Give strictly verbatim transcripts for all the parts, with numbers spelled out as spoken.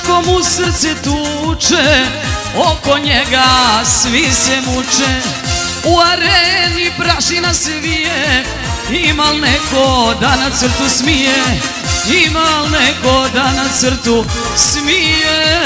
ko mu srce tuče, oko njega svi se muče. U areni prašina se vije, imal neko da na crtu smije, imal neko da na crtu smije.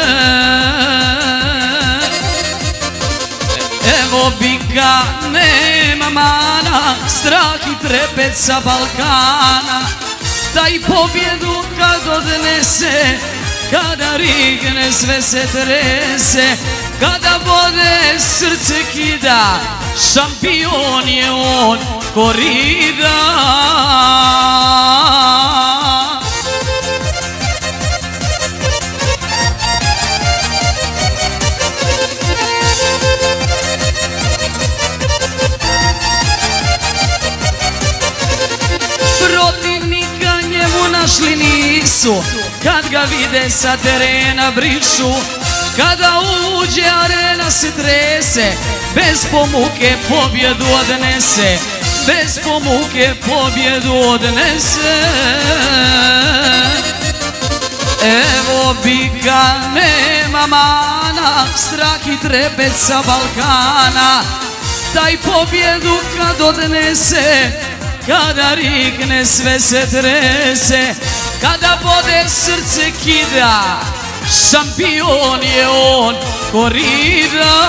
Evo bika, nema mana, strah i trepet sa Balkana. Taj pobjedu kad odnese, kada rigne sve se trese, kada vode srce kida, šampion je on korida. Protivnika njemu našli nisu, kad ga vide sa terena brišu. Kada uđe arena se trese, bez pomuke pobjedu odnese, bez pomuke pobjedu odnese. Evo bika, nema mana, strah i trepet sa Balkana. Taj pobjedu kad odnese, kada rikne sve se trese, kada vode srce kida, šampion je on korida.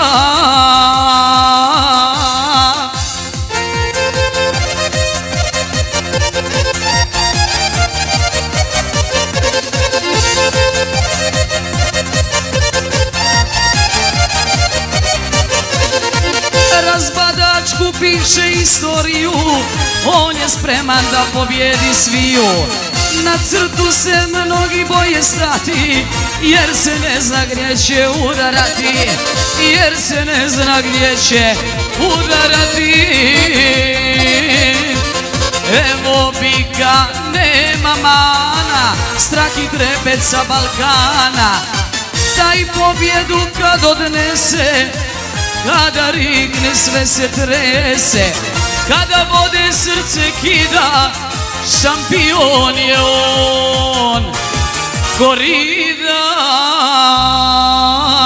Razbadačku piše istoriju, on je spreman da pobjedi sviju. Na crtu se mnogi boje stati, jer se ne zna gdje će udarati, jer se ne zna gdje će udarati. Evo bika, nema mana, strah i trepet sa Balkana. Taj pobjedu kad odnese, kada rigne sve se trese, kada vode srce kida, šampion je on korida.